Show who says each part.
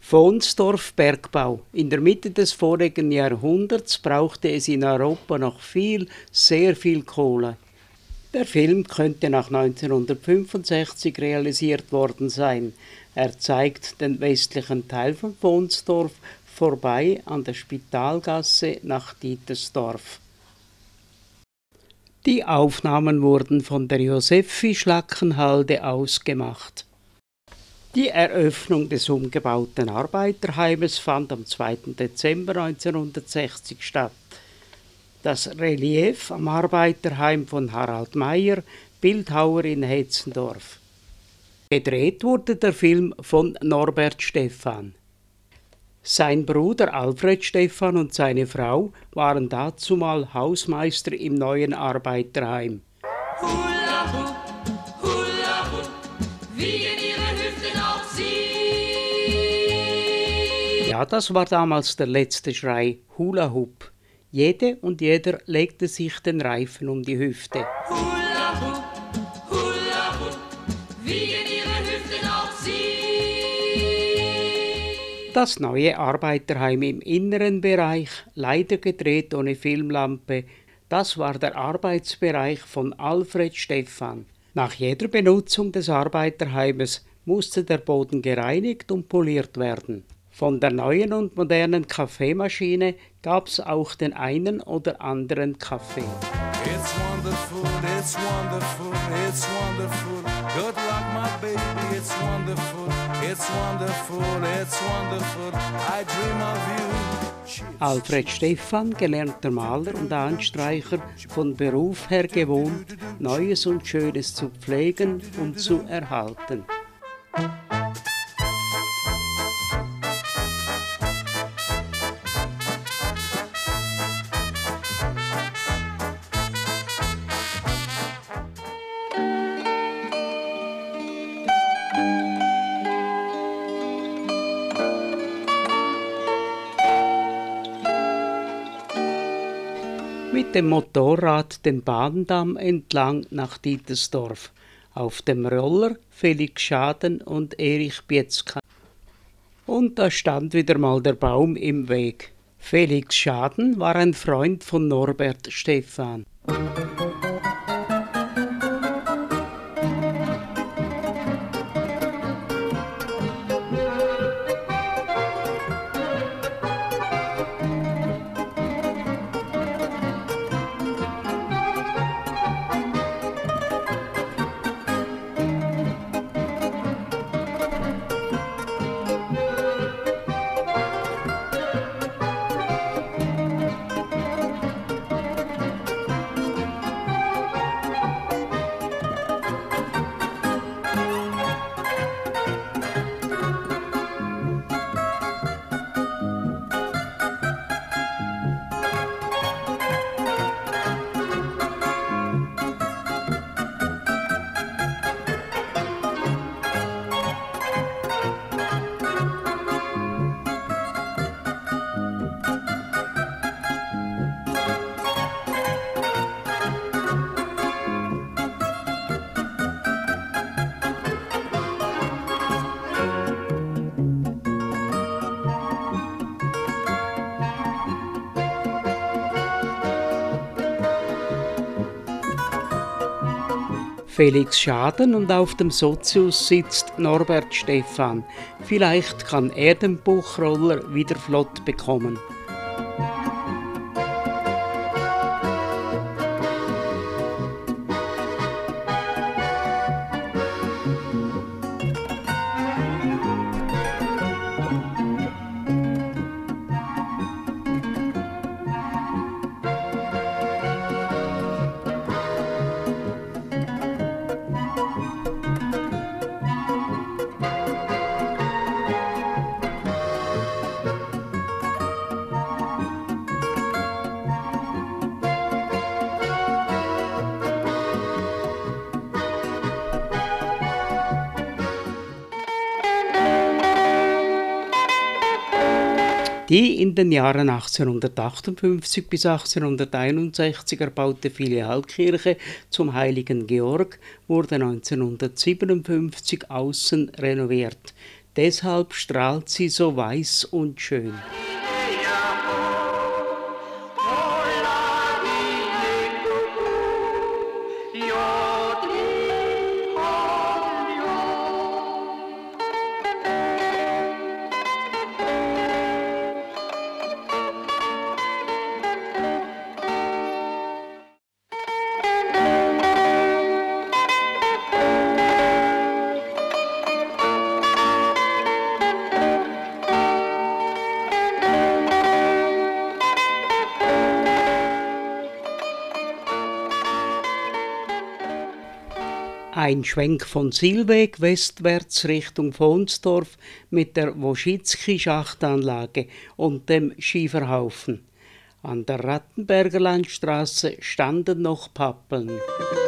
Speaker 1: Vonsdorf Bergbau. In der Mitte des vorigen Jahrhunderts brauchte es in Europa noch sehr viel Kohle. Der Film könnte nach 1965 realisiert worden sein. Er zeigt den westlichen Teil von Vonsdorf vorbei an der Spitalgasse nach Dietersdorf. Die Aufnahmen wurden von der Josephi-Schlackenhalde aus gemacht. Die Eröffnung des umgebauten Arbeiterheimes fand am 2. Dezember 1960 statt. Das Relief am Arbeiterheim von Harald Meyer, Bildhauer in Hetzendorf. Gedreht wurde der Film von Norbert Stephan. Sein Bruder Alfred Stephan und seine Frau waren dazumal Hausmeister im neuen Arbeiterheim.
Speaker 2: Hula hoop, wiegen ihre Hüften auch sie.
Speaker 1: Ja, das war damals der letzte Schrei, Hula Hoop. Jede und jeder legte sich den Reifen um die Hüfte.
Speaker 2: Hula hoop, wiegen ihre Hüften auch sie.
Speaker 1: Das neue Arbeiterheim im inneren Bereich, leider gedreht ohne Filmlampe, das war der Arbeitsbereich von Alfred Stephan. Nach jeder Benutzung des Arbeiterheimes musste der Boden gereinigt und poliert werden. Von der neuen und modernen Kaffeemaschine gab es auch den einen oder anderen Kaffee.
Speaker 3: It's wonderful, it's wonderful, it's wonderful. Good luck, my baby, it's wonderful, it's wonderful, it's wonderful. I dream of you.
Speaker 1: Alfred Stephan, gelernter Maler und Anstreicher, von Beruf her gewohnt, Neues und Schönes zu pflegen und zu erhalten. Mit dem Motorrad den Bahndamm entlang nach Dietersdorf. Auf dem Roller Felix Schaden und Erich Bietzka. Und da stand wieder mal der Baum im Weg. Felix Schaden war ein Freund von Norbert Stephan. Felix Schaden und auf dem Sozius sitzt Norbert Stephan. Vielleicht kann er den Buchroller wieder flott bekommen. Die in den Jahren 1858 bis 1861 erbaute Filialkirche zum Heiligen Georg wurde 1957 außen renoviert. Deshalb strahlt sie so weiß und schön. Ein Schwenk von Silweg westwärts Richtung Vonsdorf mit der Woschitzki-Schachtanlage und dem Schieferhaufen. An der Rattenberger Landstraße standen noch Pappeln.